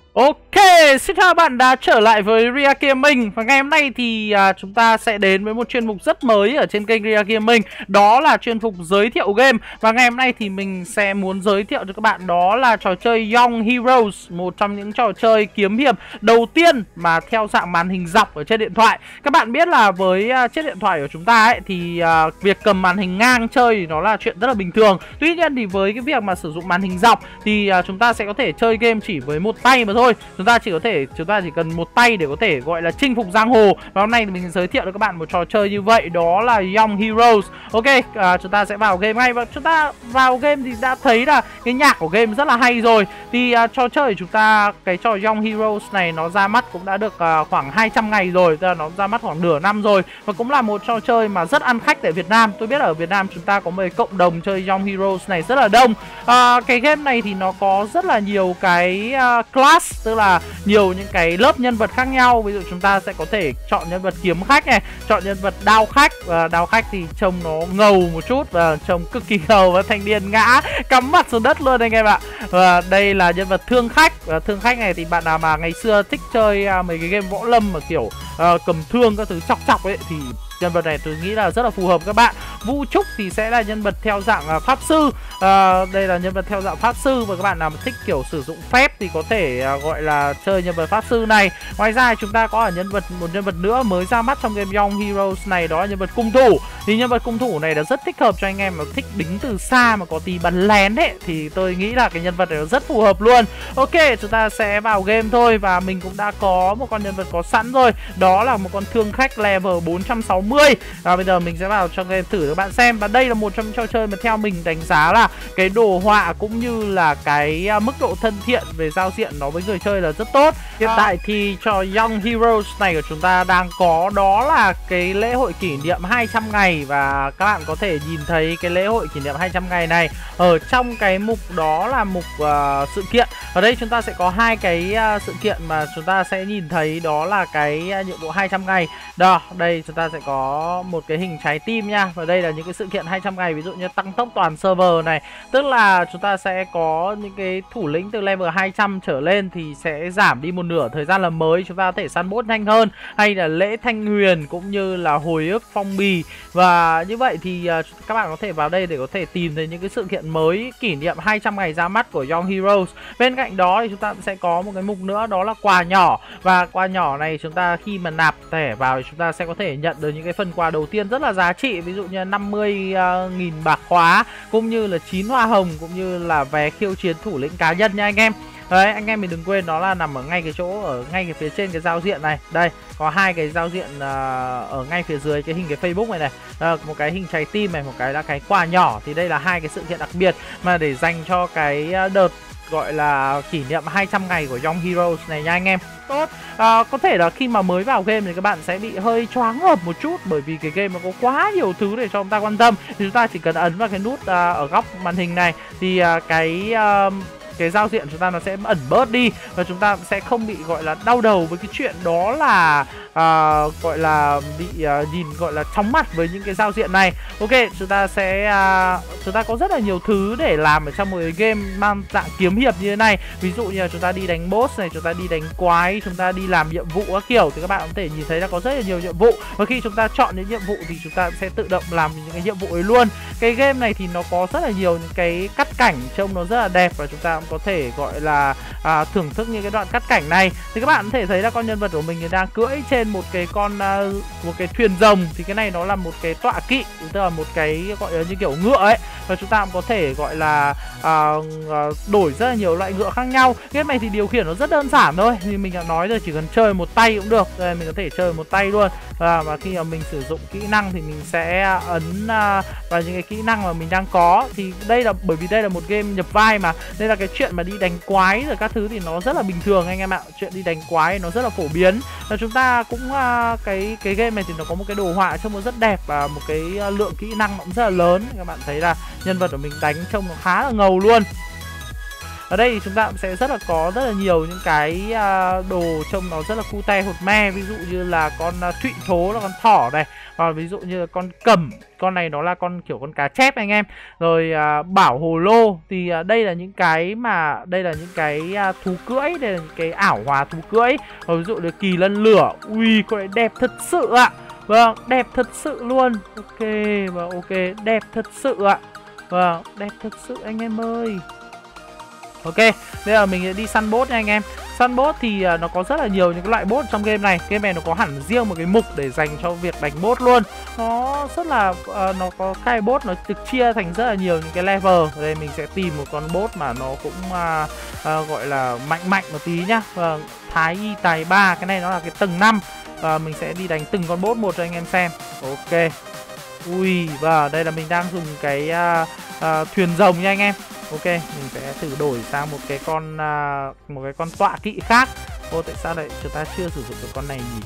Ok, xin chào các bạn đã trở lại với Ria Gaming. Và ngày hôm nay thì chúng ta sẽ đến với một chuyên mục rất mới ở trên kênh Ria Gaming. Đó là chuyên mục giới thiệu game. Và ngày hôm nay thì mình sẽ muốn giới thiệu cho các bạn đó là trò chơi Young Heroes, một trong những trò chơi kiếm hiệp đầu tiên mà theo dạng màn hình dọc ở trên điện thoại. Các bạn biết là với chiếc điện thoại của chúng ta ấy thì việc cầm màn hình ngang chơi thì nó là chuyện rất là bình thường. Tuy nhiên thì với cái việc mà sử dụng màn hình dọc thì chúng ta sẽ có thể chơi game chỉ với một tay mà thôi. Chúng ta chỉ cần một tay để có thể gọi là chinh phục giang hồ. Và hôm nay thì mình giới thiệu cho các bạn một trò chơi như vậy, đó là Young Heroes. Ok, chúng ta sẽ vào game ngay. Và chúng ta vào game thì đã thấy là cái nhạc của game rất là hay rồi. Thì trò chơi của chúng ta, cái trò Young Heroes này nó ra mắt cũng đã được khoảng 200 ngày rồi, tức là nó ra mắt khoảng nửa năm rồi. Và cũng là một trò chơi mà rất ăn khách tại Việt Nam. Tôi biết ở Việt Nam chúng ta có một cộng đồng chơi Young Heroes này rất là đông. Cái game này thì nó có rất là nhiều cái class, tức là nhiều những cái lớp nhân vật khác nhau. Ví dụ chúng ta sẽ có thể chọn nhân vật kiếm khách này, chọn nhân vật đao khách. Và đao khách thì trông nó ngầu một chút và trông cực kỳ ngầu, và thanh niên ngã cắm mặt xuống đất luôn anh em ạ. Và đây là nhân vật thương khách. Và thương khách này thì bạn nào mà ngày xưa thích chơi mấy cái game võ lâm mà kiểu cầm thương các thứ chọc chọc ấy thì nhân vật này tôi nghĩ là rất là phù hợp các bạn. Vũ Trúc thì sẽ là nhân vật theo dạng pháp sư. Đây là nhân vật theo dạng pháp sư, và các bạn nào mà thích kiểu sử dụng phép thì có thể gọi là chơi nhân vật pháp sư này. Ngoài ra chúng ta có một nhân vật nữa mới ra mắt trong game Young Heroes này, đó là nhân vật cung thủ. Thì nhân vật cung thủ này là rất thích hợp cho anh em mà thích đứng từ xa mà có tí bắn lén ấy, thì tôi nghĩ là cái nhân vật này nó rất phù hợp luôn. Ok, chúng ta sẽ vào game thôi. Và mình cũng đã có một con nhân vật có sẵn rồi, đó là một con thương khách level 460. Và bây giờ mình sẽ vào trong game thử cho các bạn xem. Và đây là một trong những trò chơi mà theo mình đánh giá là cái đồ họa cũng như là cái mức độ thân thiện về giao diện nó với người chơi là rất tốt. Hiện tại thì trò Young Heroes này của chúng ta đang có đó là cái lễ hội kỷ niệm 200 ngày. Và các bạn có thể nhìn thấy cái lễ hội kỷ niệm 200 ngày này ở trong cái mục đó là mục sự kiện. Ở đây chúng ta sẽ có hai cái sự kiện mà chúng ta sẽ nhìn thấy, đó là cái nhiệm vụ 200 ngày. Đó, đây chúng ta sẽ có một cái hình trái tim nha. Và đây là những cái sự kiện 200 ngày, ví dụ như tăng tốc toàn server này, tức là chúng ta sẽ có những cái thủ lĩnh từ level 200 trở lên thì sẽ giảm đi một nửa thời gian làm mới, chúng ta có thể săn boss nhanh hơn, hay là lễ thanh huyền cũng như là hồi ức phong bì. Và như vậy thì các bạn có thể vào đây để có thể tìm thấy những cái sự kiện mới kỷ niệm 200 ngày ra mắt của Young Heroes. Bên cạnh đó thì chúng ta sẽ có một cái mục nữa, đó là quà nhỏ. Và quà nhỏ này chúng ta khi mà nạp thẻ vào thì chúng ta sẽ có thể nhận được những cái phần quà đầu tiên rất là giá trị, ví dụ như 50.000 bạc khóa, cũng như là 9 hoa hồng, cũng như là vé khiêu chiến thủ lĩnh cá nhân nha anh em. Đấy, anh em mình đừng quên nó là nằm ở ngay cái chỗ, ở ngay cái phía trên cái giao diện này. Đây, có hai cái giao diện ở ngay phía dưới cái hình cái Facebook này này. Một cái hình trái tim này, một cái là cái quà nhỏ. Thì đây là hai cái sự kiện đặc biệt mà để dành cho cái đợt gọi là kỷ niệm 200 ngày của Young Heroes này nha anh em. Tốt. Có thể là khi mà mới vào game thì các bạn sẽ bị hơi choáng ngợp một chút, bởi vì cái game nó có quá nhiều thứ để cho chúng ta quan tâm. Thì chúng ta chỉ cần ấn vào cái nút ở góc màn hình này thì cái giao diện chúng ta nó sẽ ẩn bớt đi, và chúng ta sẽ không bị gọi là đau đầu với cái chuyện đó là gọi là bị nhìn gọi là chóng mặt với những cái giao diện này. Ok, chúng ta có rất là nhiều thứ để làm ở trong một cái game mang dạng kiếm hiệp như thế này. Ví dụ như là chúng ta đi đánh boss này, chúng ta đi đánh quái, chúng ta đi làm nhiệm vụ các kiểu, thì các bạn có thể nhìn thấy là có rất là nhiều nhiệm vụ. Và khi chúng ta chọn những nhiệm vụ thì chúng ta sẽ tự động làm những cái nhiệm vụ ấy luôn. Cái game này thì nó có rất là nhiều những cái cắt cảnh trông nó rất là đẹp, và chúng ta cũng có thể gọi là thưởng thức những cái đoạn cắt cảnh này. Thì các bạn có thể thấy là con nhân vật của mình đang cưỡi trên một cái một cái thuyền rồng. Thì cái này nó là một cái tọa kỵ, tức là một cái gọi là như kiểu ngựa ấy. Và chúng ta cũng có thể gọi là đổi rất là nhiều loại ngựa khác nhau. Game này thì điều khiển nó rất đơn giản thôi, thì mình đã nói rồi, chỉ cần chơi một tay cũng được. Đây, mình có thể chơi một tay luôn. Và khi mà mình sử dụng kỹ năng thì mình sẽ ấn vào những cái kỹ năng mà mình đang có. Thì đây là bởi vì đây là một game nhập vai mà, nên là cái chuyện mà đi đánh quái rồi các thứ thì nó rất là bình thường anh em ạ. Chuyện đi đánh quái nó rất là phổ biến. Và chúng ta cũng cái game này thì nó có một cái đồ họa trông nó rất đẹp, và một cái lượng kỹ năng cũng rất là lớn. Các bạn thấy là nhân vật của mình đánh trông nó khá là ngầu luôn. Ở đây thì chúng ta cũng sẽ có rất là nhiều những cái đồ trông nó rất là cute hột me, ví dụ như là con thụy thố là con thỏ này, hoặc ví dụ như là con cẩm, con này nó là con kiểu con cá chép anh em. Rồi bảo hồ lô thì đây là những cái thú cưỡi, đây là những cái ảo hóa thú cưỡi. Rồi ví dụ là kỳ lân lửa, ui con này đẹp thật sự ạ. Vâng, đẹp thật sự luôn. Ok, và ok, đẹp thật sự ạ. Vâng, đẹp thật sự anh em ơi. Ok, bây giờ mình sẽ đi săn boss nha anh em. Săn boss thì nó có rất là nhiều những cái loại boss trong game này. Game này nó có hẳn riêng một cái mục để dành cho việc đánh boss luôn. Nó rất là nó có cái boss nó được chia thành rất là nhiều những cái level. Ở đây mình sẽ tìm một con boss mà nó cũng gọi là mạnh một tí nhá. Vâng, Thái Y Tài 3, cái này nó là cái tầng 5. Mình sẽ đi đánh từng con boss một cho anh em xem. Ok. Ui, và đây là mình đang dùng cái thuyền rồng nha anh em. Ok, mình sẽ thử đổi sang một cái con tọa kỵ khác. Ô, tại sao lại chúng ta chưa sử dụng được con này nhỉ?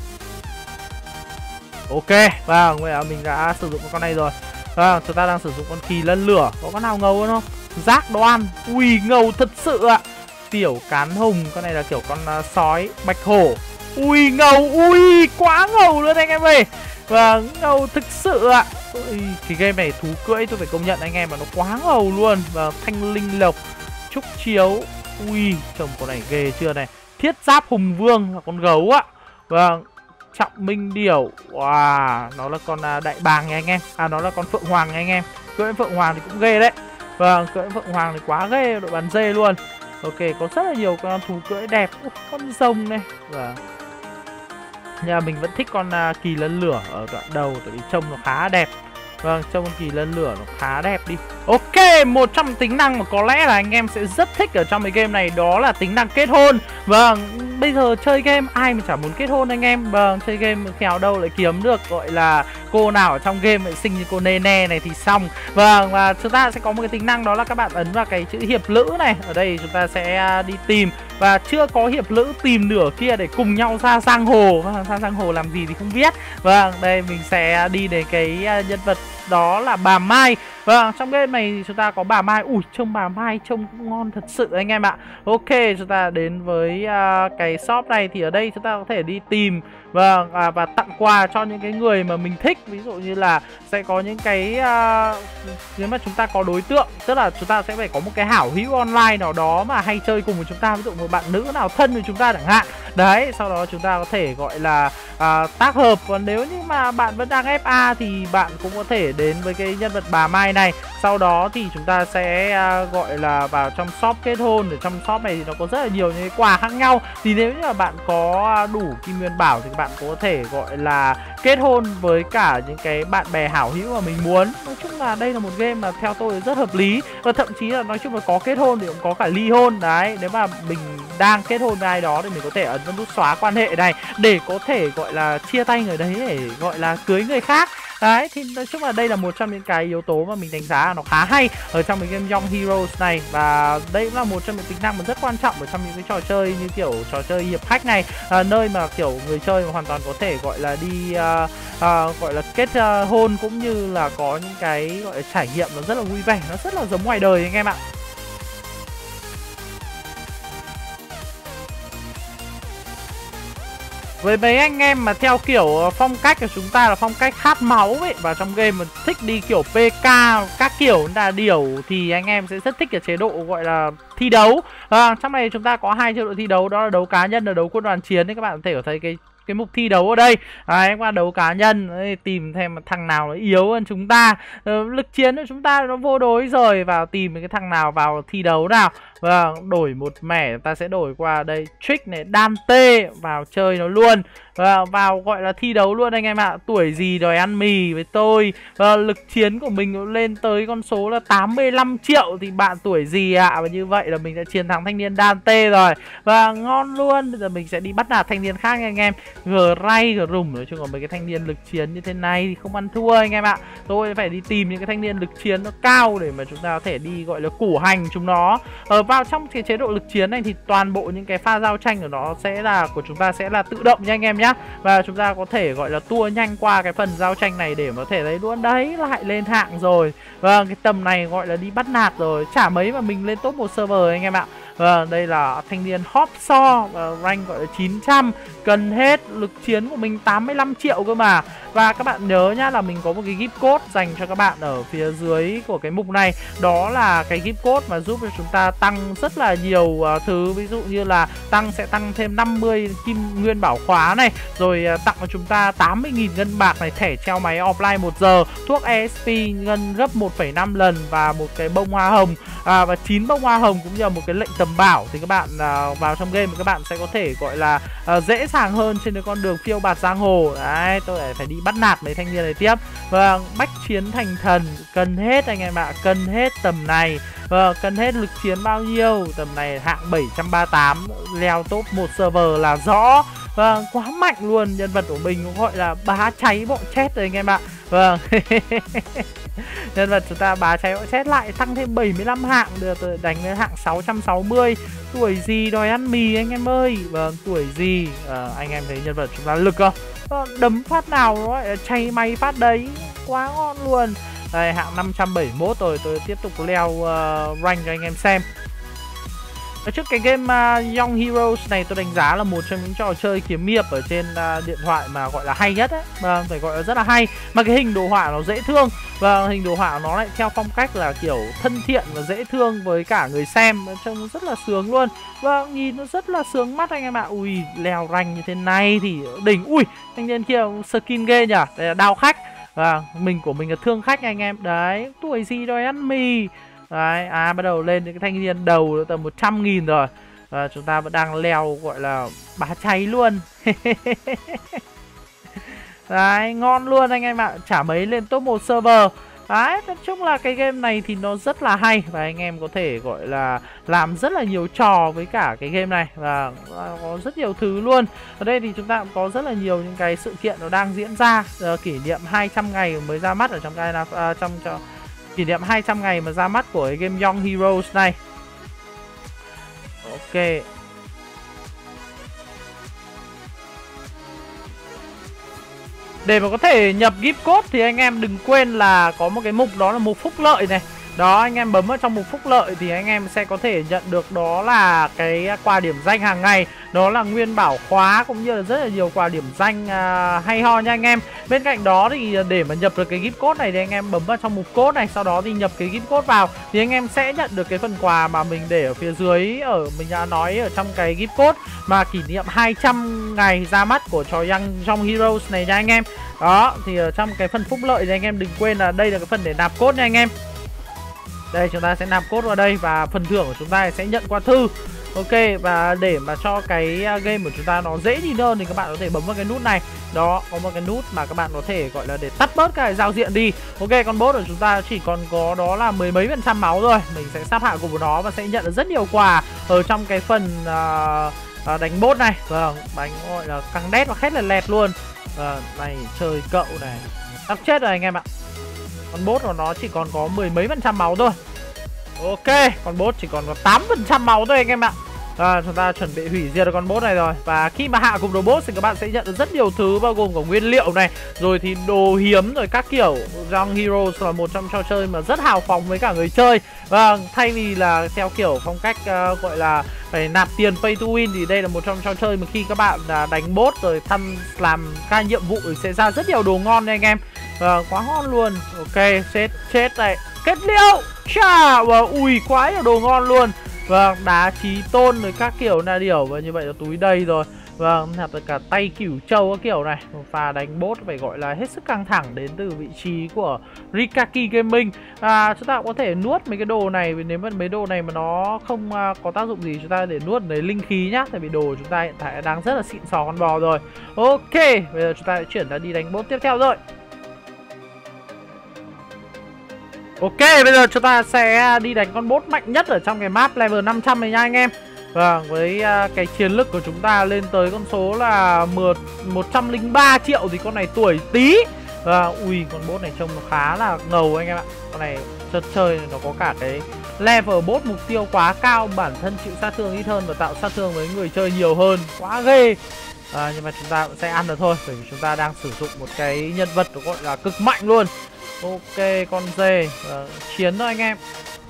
Ok, vâng, bây giờ mình đã sử dụng con này rồi. Vâng, chúng ta đang sử dụng con kỳ lân lửa. Có con nào ngầu hơn không? Giác đoan, ui, ngầu thật sự ạ. Tiểu cán hùng, con này là kiểu con sói bạch hổ. Ui, ngầu, ui, quá ngầu luôn anh em ơi. Vâng, ngầu thực sự ạ. Cái game này thú cưỡi tôi phải công nhận anh em mà nó quá ngầu luôn. Và thanh linh lộc, trúc chiếu. Ui, trông con này ghê chưa này. Thiết giáp hùng vương là con gấu ạ. Vâng, trọng minh điểu. Wow, nó là con đại bàng nha anh em. Nó là con phượng hoàng nha anh em. Cưỡi phượng hoàng thì cũng ghê đấy. Vâng, cưỡi phượng hoàng thì quá ghê, đội bắn dê luôn. Ok, có rất là nhiều con thú cưỡi đẹp. Con rồng này. Vâng, nhưng mình vẫn thích con kỳ lân lửa ở đoạn đầu, tại vì trông nó khá đẹp. Vâng, trông con kỳ lân lửa nó khá đẹp đi. Ok, một trong tính năng mà có lẽ là anh em sẽ rất thích ở trong cái game này, đó là tính năng kết hôn. Vâng, bây giờ chơi game ai mà chả muốn kết hôn anh em. Vâng, chơi game khéo đâu lại kiếm được gọi là cô nào ở trong game lại xinh như cô Nene này thì xong. Vâng, và chúng ta sẽ có một cái tính năng đó là các bạn ấn vào cái chữ hiệp lữ này. Ở đây chúng ta sẽ đi tìm, và chưa có hiệp lữ tìm nửa kia để cùng nhau ra giang hồ. Ra giang hồ làm gì thì không biết. Vâng, đây mình sẽ đi đến cái nhân vật đó là bà Mai. Vâng, trong game này thì chúng ta có bà Mai. Ui, trông bà Mai trông cũng ngon thật sự anh em ạ. Ok, chúng ta đến với cái shop này thì ở đây chúng ta có thể đi tìm. Vâng, và tặng quà cho những cái người mà mình thích. Ví dụ như là sẽ có những cái nếu mà chúng ta có đối tượng, tức là chúng ta sẽ phải có một cái hảo hữu online nào đó mà hay chơi cùng với chúng ta. Ví dụ một bạn nữ nào thân với chúng ta chẳng hạn. Đấy, sau đó chúng ta có thể gọi là tác hợp. Còn nếu như mà bạn vẫn đang FA thì bạn cũng có thể đến với cái nhân vật bà Mai này. Sau đó thì chúng ta sẽ gọi là vào trong shop kết hôn. Ở trong shop này thì nó có rất là nhiều những cái quà khác nhau. Thì nếu như mà bạn có đủ kim nguyên bảo thì bạn có thể gọi là kết hôn với cả những cái bạn bè hảo hữu mà mình muốn. Nói chung là đây là một game mà theo tôi rất hợp lý. Và thậm chí là nói chung là có kết hôn thì cũng có cả ly hôn. Đấy, nếu mà mình đang kết hôn với ai đó thì mình có thể ấn vào nút xóa quan hệ này để có thể gọi là chia tay người đấy để gọi là cưới người khác. Đấy, thì nói chung là đây là một trong những cái yếu tố mà mình đánh giá là nó khá hay ở trong cái game Young Heroes này. Và đây cũng là một trong những tính năng mà rất quan trọng ở trong những cái trò chơi như kiểu trò chơi hiệp khách này, nơi mà kiểu người chơi mà hoàn toàn có thể gọi là đi gọi là kết hôn, cũng như là có những cái gọi là trải nghiệm nó rất là vui vẻ, nó rất là giống ngoài đời anh em ạ. Với mấy anh em mà theo kiểu phong cách của chúng ta là phong cách khát máu ấy, và trong game mà thích đi kiểu PK các kiểu là điểu, thì anh em sẽ rất thích cái chế độ gọi là thi đấu. Trong này chúng ta có hai chế độ thi đấu, đó là đấu cá nhân và đấu quân đoàn chiến. Thì các bạn có thể thấy cái mục thi đấu ở đây. Các bạn đấu cá nhân tìm thêm thằng nào nó yếu hơn chúng ta. Lực chiến của chúng ta nó vô đối rồi, vào tìm cái thằng nào vào thi đấu nào. Vâng, đổi một mẻ ta sẽ đổi qua đây Trick này, Dante vào chơi nó luôn. Vào gọi là thi đấu luôn anh em ạ. Tuổi gì đòi ăn mì với tôi. Lực chiến của mình lên tới con số là 85 triệu. Thì bạn tuổi gì ạ? Và như vậy là mình đã chiến thắng thanh niên Dante rồi. Và ngon luôn. Bây giờ mình sẽ đi bắt nạt thanh niên khác nha anh em. Gray, Grum, nói chung là mấy cái thanh niên lực chiến như thế này thì không ăn thua anh em ạ. Tôi phải đi tìm những cái thanh niên lực chiến nó cao để mà chúng ta có thể đi gọi là củ hành chúng nó. vào trong cái chế độ lực chiến này thì toàn bộ những cái pha giao tranh của nó của chúng ta sẽ là tự động nha anh em nhá. Và chúng ta có thể gọi là tua nhanh qua cái phần giao tranh này để có thể thấy luôn đấy, lại lên hạng rồi. Vâng, cái tầm này gọi là đi bắt nạt rồi, chả mấy mà mình lên top 1 server anh em ạ. Vâng, đây là thanh niên Hop So, rank gọi là 900. Cần hết, lực chiến của mình 85 triệu cơ mà. Và các bạn nhớ nhá là mình có một cái gift code dành cho các bạn ở phía dưới của cái mục này. Đó là cái gift code mà giúp cho chúng ta tăng rất là nhiều thứ. Ví dụ như là sẽ tăng thêm 50 kim nguyên bảo khóa này. Rồi tặng cho chúng ta 80.000 ngân bạc này, thẻ treo máy offline 1 giờ, thuốc ESP ngân gấp 1,5 lần và một cái bông hoa hồng, và 9 bông hoa hồng cũng như là một cái lệnh tầm bảo. Thì các bạn vào trong game các bạn sẽ có thể gọi là dễ dàng hơn trên cái con đường phiêu bạt giang hồ. Đấy, tôi lại phải đi bắt nạt mấy thanh niên này tiếp. Vâng, bách chiến thành thần, cần hết anh em ạ, cần hết tầm này. Vâng, cần hết lực chiến bao nhiêu? Tầm này hạng 738, leo top 1 server là rõ. Vâng, quá mạnh luôn, nhân vật của mình cũng gọi là bá cháy bọn chết rồi anh em ạ. Vâng. Nhân vật chúng ta bá cháy bọn chết lại tăng thêm 75 hạng, được đánh lên hạng 660. Tuổi gì đòi ăn mì anh em ơi. Vâng, tuổi gì. Anh em thấy nhân vật chúng ta lực không? Đấm phát nào nó cháy may phát đấy, quá ngon luôn. Đây, hạng 571 rồi, tôi tiếp tục leo rank cho anh em xem. Trước cái game Young Heroes này tôi đánh giá là một trong những trò chơi kiếm hiệp ở trên điện thoại mà gọi là hay nhất ấy. Vâng, phải gọi là rất là hay. Mà cái hình đồ họa nó dễ thương. Và hình đồ họa nó lại theo phong cách là kiểu thân thiện và dễ thương với cả người xem. Trông nó rất là sướng luôn. Vâng, nhìn nó rất là sướng mắt anh em ạ. Ui, leo rank như thế này thì đỉnh. Ui, thanh niên kia skin ghê nhỉ. Đây là đao khách. Vâng, mình của mình là thương khách anh em. Đấy, tuổi gì đòi ăn mì. Đấy, bắt đầu lên những cái thanh niên đầu tầm 100.000 rồi. Chúng ta vẫn đang leo gọi là bá cháy luôn. Đấy, ngon luôn anh em ạ. Chả mấy lên top 1 server. Đấy, nói chung là cái game này thì nó rất là hay. Và anh em có thể gọi là làm rất là nhiều trò với cả cái game này. Và có rất nhiều thứ luôn. Ở đây thì chúng ta cũng có rất là nhiều những cái sự kiện nó đang diễn ra. Kỷ niệm 200 ngày mới ra mắt ở trong cái kỷ niệm 200 ngày mà ra mắt của cái game Young Heroes này. Ok. Để mà có thể nhập gift code thì anh em đừng quên là có một cái mục đó là mục phúc lợi này. Đó, anh em bấm vào trong mục phúc lợi thì anh em sẽ có thể nhận được đó là cái quà điểm danh hàng ngày. Đó là nguyên bảo khóa cũng như là rất là nhiều quà điểm danh hay ho nha anh em. Bên cạnh đó thì để mà nhập được cái gift code này thì anh em bấm vào trong mục code này. Sau đó thì nhập cái gift code vào thì anh em sẽ nhận được cái phần quà mà mình để ở phía dưới. Mình đã nói ở trong cái gift code mà kỷ niệm 200 ngày ra mắt của trò Young Heroes này nha anh em. Đó, thì ở trong cái phần phúc lợi thì anh em đừng quên là đây là cái phần để nạp code nha anh em. Đây, chúng ta sẽ nạp code vào đây và phần thưởng của chúng ta sẽ nhận qua thư. Ok, và để mà cho cái game của chúng ta nó dễ nhìn hơn thì các bạn có thể bấm vào cái nút này. Đó, có một cái nút mà các bạn có thể gọi là để tắt bớt cái giao diện đi. Ok, con boss của chúng ta chỉ còn có đó là 10 mấy % máu rồi. Mình sẽ sắp hạ cùng với nó và sẽ nhận được rất nhiều quà ở trong cái phần đánh boss này. Vâng, đánh gọi là căng đét và khét là lẹt luôn. Này, chơi cậu này, sắp chết rồi anh em ạ. Con boss của nó chỉ còn có 10 mấy % máu thôi. Ok, con boss chỉ còn có 8% máu thôi anh em ạ. Chúng ta chuẩn bị hủy diệt được con boss này rồi. Và khi mà hạ cùng đồ boss thì các bạn sẽ nhận được rất nhiều thứ, bao gồm cả nguyên liệu này, rồi thì đồ hiếm, rồi các kiểu. Young Heroes là một trong trò chơi mà rất hào phóng với cả người chơi. Vâng, thay vì là theo kiểu phong cách gọi là phải nạp tiền pay to win thì đây là một trong trò chơi mà khi các bạn đánh boss rồi làm các nhiệm vụ thì sẽ ra rất nhiều đồ ngon nha anh em. Quá ngon luôn. Ok, chết này. Kết liễu. Chà, ui quá nhiều đồ ngon luôn. Vâng, đá chí tôn rồi các kiểu là điều. Và như vậy là túi đầy rồi. Vâng, nhặt được cả tay cửu châu các kiểu này. Và đánh boss phải gọi là hết sức căng thẳng đến từ vị trí của Rikaki Gaming. Chúng ta cũng có thể nuốt mấy cái đồ này. Vì nếu mà mấy đồ này mà nó không có tác dụng gì, chúng ta để nuốt lấy linh khí nhá. Tại vì đồ của chúng ta hiện tại đang rất là xịn sò con bò rồi. Ok, bây giờ chúng ta sẽ chuyển ra đi đánh boss tiếp theo rồi. Ok, bây giờ chúng ta sẽ đi đánh con boss mạnh nhất ở trong cái map level 500 này nha anh em. Vâng, với cái chiến lực của chúng ta lên tới con số là 103 triệu thì con này tuổi Tý. Ui, con boss này trông nó khá là ngầu anh em ạ. Con này chơi nó có cả cái Level boss mục tiêu quá cao, bản thân chịu sát thương ít hơn và tạo sát thương với người chơi nhiều hơn. Quá ghê. Nhưng mà chúng ta cũng sẽ ăn được thôi, bởi vì chúng ta đang sử dụng một cái nhân vật được gọi là cực mạnh luôn. Ok, con dê chiến thôi anh em.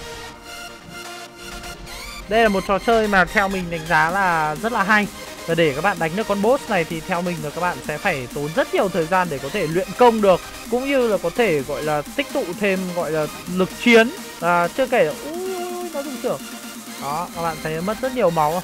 Đây là một trò chơi mà theo mình đánh giá là rất là hay. Và để các bạn đánh được con boss này thì theo mình là các bạn sẽ phải tốn rất nhiều thời gian để có thể luyện công được, cũng như là có thể gọi là tích tụ thêm gọi là lực chiến. Chưa kể là nó dùng trưởng. Đó, các bạn thấy mất rất nhiều máu.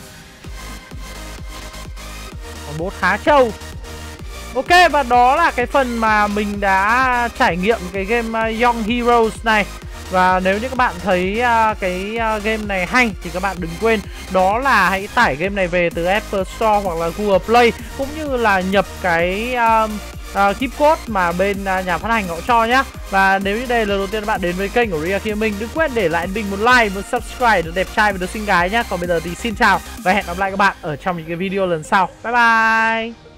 Con boss khá trâu. Ok, và đó là cái phần mà mình đã trải nghiệm cái game Young Heroes này. Và nếu như các bạn thấy cái game này hay thì các bạn đừng quên đó là hãy tải game này về từ Apple Store hoặc là Google Play, cũng như là nhập cái gift code mà bên nhà phát hành họ cho nhá. Và nếu như đây là lần đầu tiên các bạn đến với kênh của Riaki Gaming, đừng quên để lại mình một like, một subscribe để đẹp trai và được xinh gái nhá. Còn bây giờ thì xin chào và hẹn gặp lại các bạn ở trong những cái video lần sau. Bye bye.